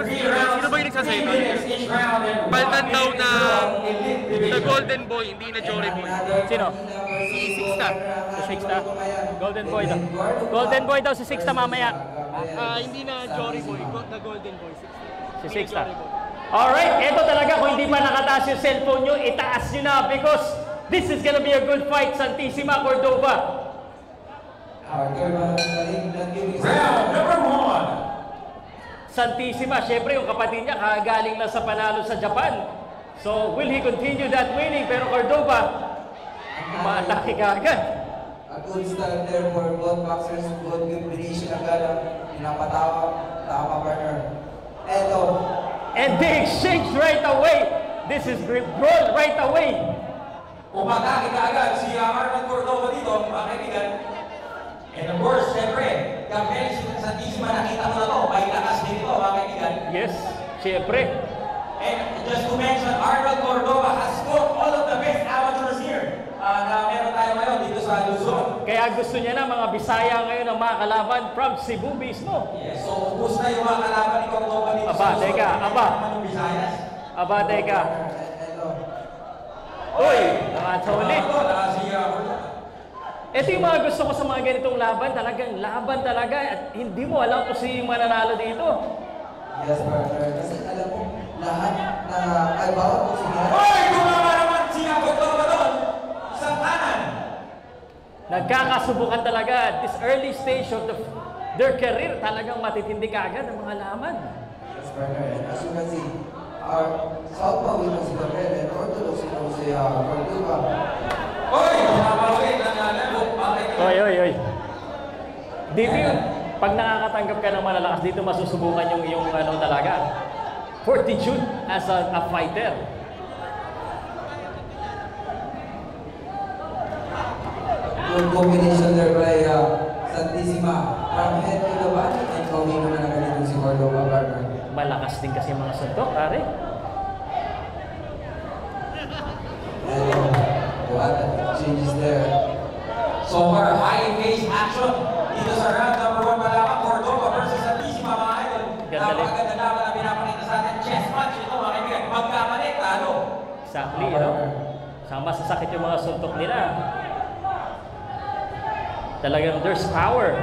Sino ba yung nagsasabi? Paltan daw na the Golden Boy, hindi na Jory Boy. Sino? Si Sixta. Si Sixta? Golden Boy daw. Golden Boy daw si Sixta mamaya. Hindi na Jory Boy, the Golden Boy. Si Sixta. Alright, eto talaga kung hindi pa nakataas yung cellphone nyo, itaas nyo na because this is gonna be a good fight, Santissima Cordova. Round number 1. Santissima, syempre yung kapatid niya kagaling lang sa panalo sa Japan. So, will he continue that winning? Pero Cordova, umaatake ka agad. A good start there for both boxers. Good combination agad ang pinapatawa partner. Eto. And they exchange right away. This is brawl right away. Umatake ka agad si Arnold Cordova dito, mga kaibigan. And of course, syempre, kampiyan si Santissima, nakita mo na to, may lakas din ito, mga kaibigan. Yes, syempre. And just to mention, Arnold Cordova has fought all of the best amateurs here na meron tayo ngayon dito sa Luzon. Kaya gusto niya na mga Bisaya ngayon ang mga kalaban from Cebu mismo. Yes, so ubus na yung mga kalaban ni Cordova dito Aba, sa Luzon. teka, aba. Aba, teka. Uy, nakata ulit. Ito yung mga gusto ko sa mga ganitong laban. Talagang laban talaga. At hindi mo alam kung sino yung mananalo dito. Yes, partner. Kasi alam mo, lahat na ay bawat po sila. Hoy! Tumama naman siya Cordova doon sa kanan. Nagkakasubukan talaga at this early stage of their career. Talagang matitindi kaagad ang mga laban. Yes, partner. As you can see, our Southpaw ito si Gabriel and Orthodox ito si Cordova. Hoy! Tumama ulit ang lalo. Oy. Dito yun, pag nakakatanggap ka ng malalakas dito, masusubukan yung ano talaga. Fortitude as a fighter. Good combination there by Santissima. From head to the body and going naman ang ganito si Cordova, partner. Malakas din kasi mga suntok, pare. And what changes there. So far, high-paced action dito sa round number 1 malaman, Cordova versus Santissima, mga idol. Napakaganda naman ang pinapakita sa atin. Chess match ito, mga kaibigan. Magkamali, talo. Exactly, no? Sama sasakit yung mga suntok nila. Talagang there's power.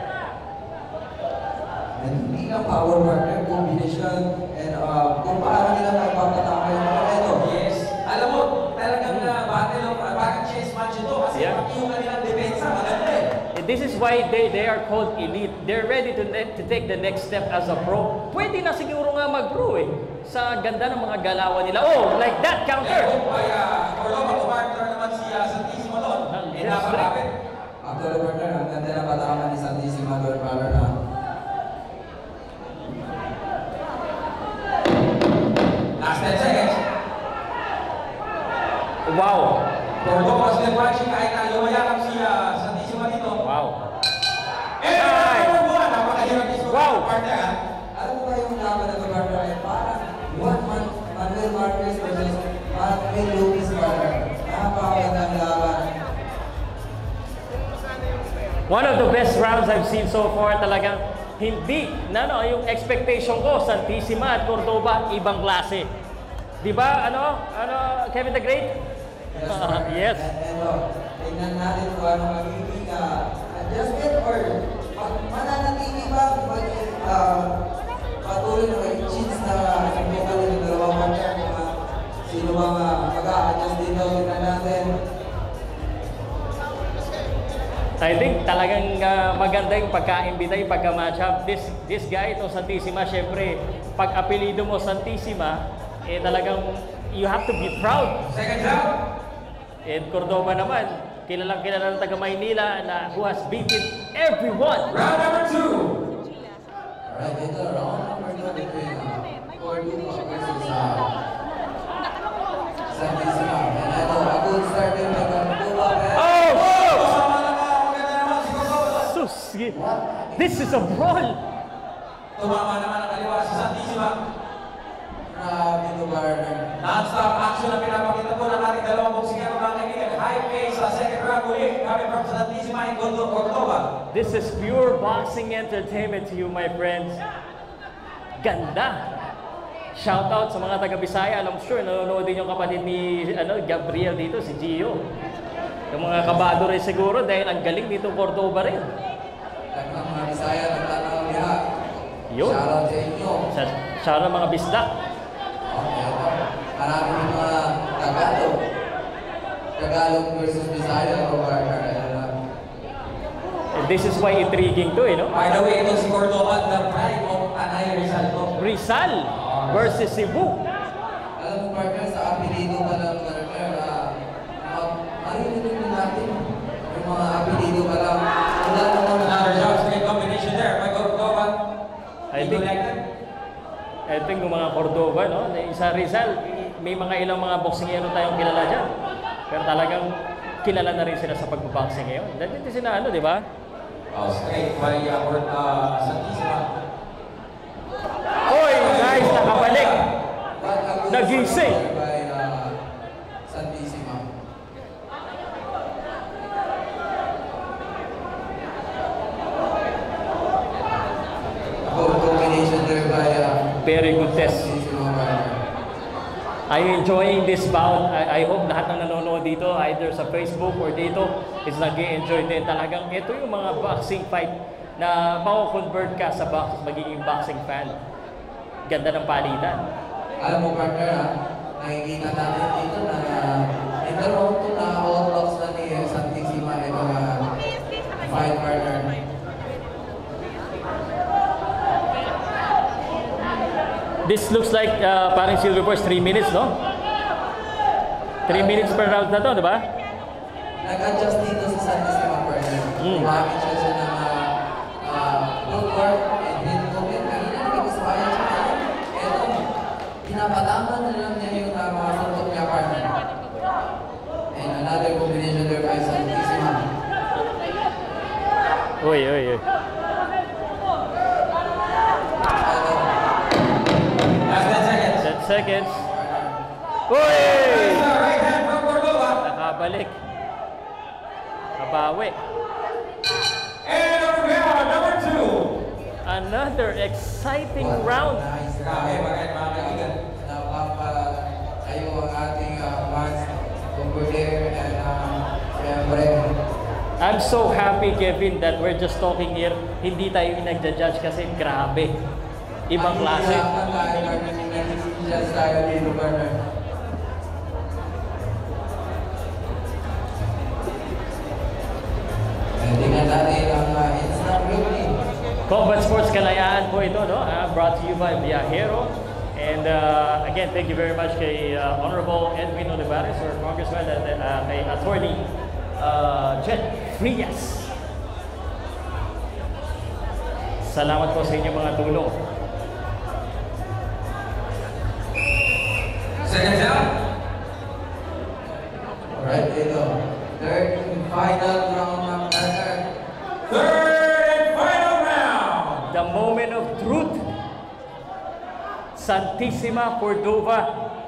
And hindi lang power, partner, combination, and kung paano nila magpapatama yung mga ito. Yes. Alam mo, talagang battle of bakit chess match ito kasi pati yung kanilang depensa, maganda eh. This is why they are called elite. They're ready to take the next step as a pro. Pwede na siguro nga mag-pro eh. Sa ganda ng mga galawan nila. Oh, like that counter! Kaya, Cordova, kumarter naman si Santissima doon. Napakapit. Actually, partner, ang ganda na patama ni Santissima doon, partner na. Last 10 seconds. Wow! Cordova still watching kahit na lumayakap si Santissima dito. Wow! Eh, number 1, napakahirap ni Wow! partner ha. Alam mo ba yung laban na ito, partner, ay parang Manuel Marquez versus Manuel Lopez, partner. Napakagandang laban. One of the best rounds I've seen so far. Talagang hindi yung expectation ko, Santissima at Cordova, ibang klase. Di ba? Kevin the Great? Yes. Yes. Tingnan natin kung ano magiging adjustment or mananatili ba patuloy na may chance na subukan ng dalawang partner sino bang mag-a-adjust dito. Tingnan natin. I think talagang maganda yung pagka-imbita, yung pagka-matchup. This guy, itong Santissima, syempre, pag apelido mo Santissima, talagang you have to be proud. Second round. And Cordova naman, kilalang kilala ng taga Maynila na who has beaten everyone. Round number 2. Alright, ito round number 2 between Cordova versus Santissima. And ito, a good start din by Cordova. Sus! This is a brawl! Tumama naman ang kaliwa si Santissima. Grabe ito, partner. Non-stop action na pinapakita po ng ating dalawang boksingero, mga kaibigan. High pace sa second round ulit coming from Santissima and Cordova. This is pure boxing entertainment to you, my friends. Ganda. Shout out sa mga taga Bisaya. I'm sure nanonood din yung kapatid ni Gabriel dito, si Gio. Yung mga kabado rin siguro dahil ang galing dito Cordoba rin. Daghang mga Bisaya nagtanaw niya. Yun. Shoutout sa inyo. Shout out mga bisdak. Okay, marami ng mga Tagalog. Tagalog versus Bisaya o partner. And this is why intriguing to, no? By the way, ito si Cordoba, the pride of Anay Rizal. Rizal versus Cebu. Alam mo partner, sa apelido pa lang partner, maririnig natin yung mga apelido pa lang. Wala naman Another job, great combination there by Cordoba. I think yung mga Cordoba, no? Sa Rizal, may mga ilang mga boksingero tayong kilala dyan. Pero talagang kilala na rin sila sa pagbaboxing ngayon. Dito sila di ba? Straight by Santissima. Oy, guys, nakabalik. Nagising. by Santissima. Good combination there by Very good test. Santissima partner. I'm enjoying this bout. I hope lahat ng nanonood dito, either sa Facebook or dito, is nag-enjoy din. Talagang ito yung mga boxing fight na mako-convert ka sa magiging boxing fan. Ganda ng palitan. Alam mo partner nakikita natin dito na ito round 2 na outbox na ni Santissima ito fight partner. This looks like parang Silver Boys 3 minutes, no? 3 minutes per round na to, di ba? Nag-adjust dito sa Santissima partner. Gumamit siya ng footwork and then movement. Kanina nag-gustuhan siya ngayon. Ito, pinapataman na lang niya yung mga suntok niya partner. And another combination there by Santissima. Uy. Last 10 seconds. 10 seconds. Uy! Right hand from Cordoba. Nakabalik. Nabawi. And over here, number 2. Another exciting round. Nice. Grabe, mga kaibigan. Napapatayo ang ating fans over there and siyempre I'm so happy, Kevin, that we're just talking here. Hindi tayo nagja-judge kasi grabe. Ibang klase. Ang tayo nag-judge tayo dito partner. Tingnan natin ang instant replay. Combat Sports Kalayaan po ito, no? Brought to you by Viajero. And again, thank you very much kay Honorable Edwin Olivares, or Congressman, kay Attorney Jet Frias. Salamat po sa inyong mga tulong. Second down. Alright, ito. Third and final round ng partner. Third and final round. The moment of truth. Santissima Cordova.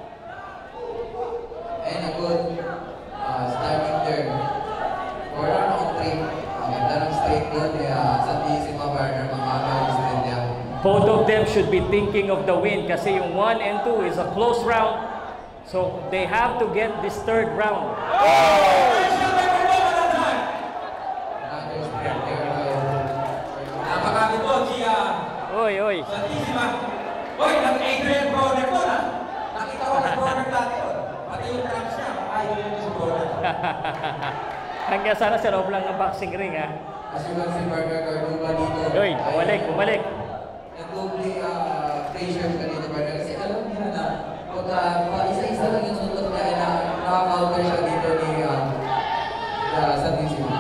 And a good starting there. For round 3. Ang ganda ng straight good kaya Santissima partner mamagalis din niya. Both of them should be thinking of the win kasi yung 1 and 2 is a close round. So they have to get this third round. Another straight there by Napakabit po, Oy. Santissima. Oy, nag-Adrian Broner po, ha? Nakita ko nag-Broner dati yun. Pati yung tracks niya, ayaw yun si Broner. Hanggang sana sa loob lang ng boxing ring, ha? as you can see partner Cordova dito. Oy, bumalik. Nag-doble pressure ka dito partner. Kasi alam niya na pagka isa-isa lang yung suntok niya ay nakaka-counter siya dito ni Santissima.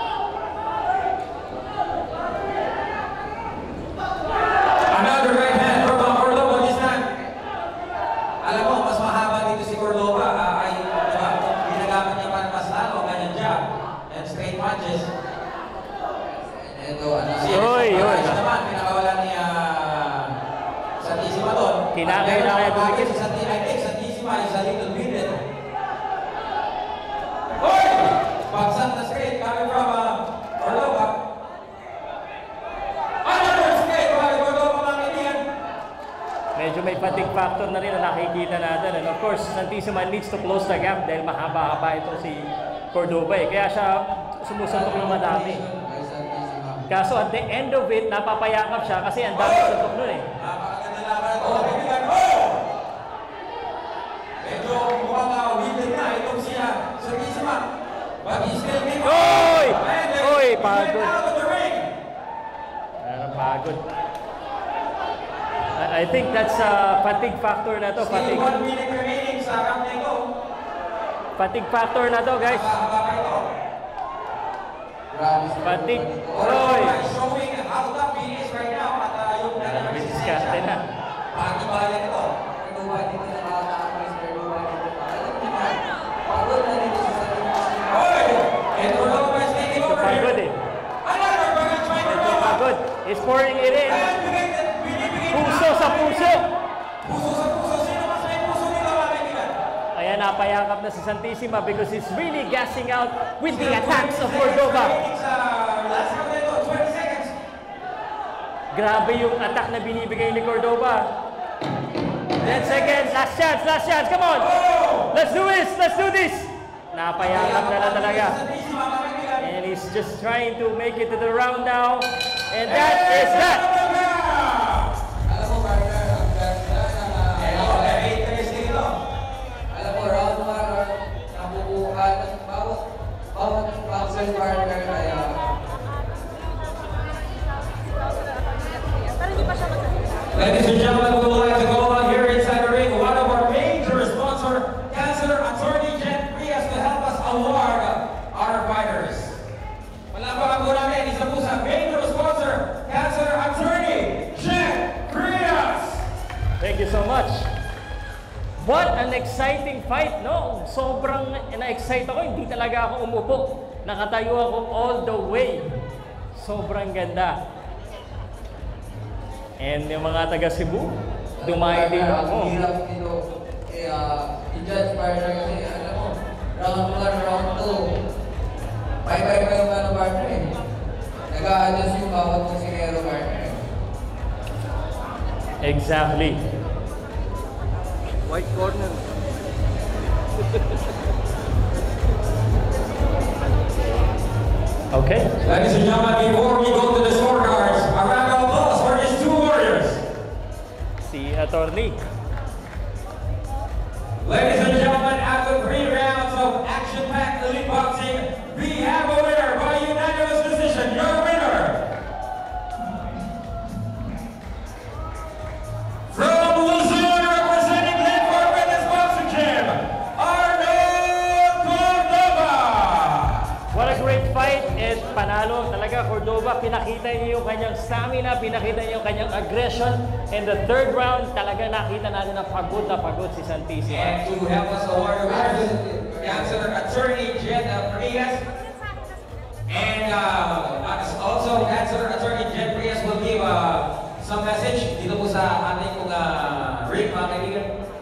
Another right hand from Cordoba this time. Alam mo, mas mahaba dito si Cordoba. Ay, ginagamit niya pa ng mas lalo, kanyang jab. And straight punches. Ito, Si Oy. naman, pinakawala ni Santissima doon. Kinakailangan dumikit. I think Santissima is a little beaten. Oy! Bagsak na straight coming from Cordoba. Another straight by Cordoba, mga kaibigan. may fatigue factor na rin na nakikita natin. And of course, Santissima needs to close the gap dahil mahaba-haba ito si Cordoba eh. Kaya siya sumusuntok ng madami. Kaso at the end of it, napapayakap siya kasi ang dami suntok nun eh. Napakaganda laban ito. Kaibigan, medyo mukhang winded na itong siya Santissima. But he's still big. Oy! Oy, He went pagod. out of the ring. Pagod. I think that's fatigue factor na to. Still 1 minute remaining sa round na ito. Fatigue factor na to, guys. Haba pa ito. Fatigue. Cordoba Oy! is showing how tough he is right now. At yung talagang Diskarte na. pakibayan ito. Cordoba dito na nakakaamoy si Cordoba dito. Alam niyo ba, pagod na dito sa Santissima. Oy! And Cordoba is taking over. Pagod eh. Another barrage by Cordoba. Pagod. He's pouring it in. And binibigay Puso sa puso. Puso sa puso. Sino mas may puso nito, mga kaibigan? Ayan, napayakap na si Santissima because he's really gassing out with the attacks of Cordoba. Sa last round na ito, 20 seconds. Grabe yung attack na binibigay ni Cordoba. 10 seconds. Last chance. Last chance. Come on. Let's do this. Let's do this. Napayakap na lang talaga. And he's just trying to make it to the round now. And that is that. Alam mo, partner, ang ganda ng alam mo, round 1, nabubuhat ng bawat boxer partner ay Ladies and gentlemen, we would like to go on here inside the ring. One of our major sponsor, Cancer Attorney Jen Prias, to help us award our fighters. Malapakan po natin, isa po sa major sponsor, Cancer Attorney Jen Prias. Thank you so much. What an exciting fight, no? Sobrang na-excite ako. Hindi talaga ako umupo. Nakatayo ako all the way. Sobrang ganda. And yung mga taga Cebu, dumayo din ako. Ang hirap dito i-judge partner kasi alam mo, round 1, round 2, bye-bye pa yung ano partner eh. Nag-a-adjust yung bawat musikero partner. Exactly. White corner. Okay. Ladies and gentlemen, before we go to the scorecards, a round of applause for these two warriors. Si attorney. Ladies and gentlemen, after 3 rounds of action-packed elite boxing, we have a winner by unanimous decision. Your winner, from Luzon, representing Linford Fitness Boxing Gym, Arnold Cordoba. What a great fight. And panalo talaga Cordoba. Pinakita niya yung kanyang stamina, pinakita niya yung kanyang aggression. And the third round, talaga nakita natin na pagod si Santissima. And to help us award the winners, Cancer Attorney Jen Prias. And also, Cancer Attorney Jen Prias will give some message dito po sa ating ring, mga kaibigan.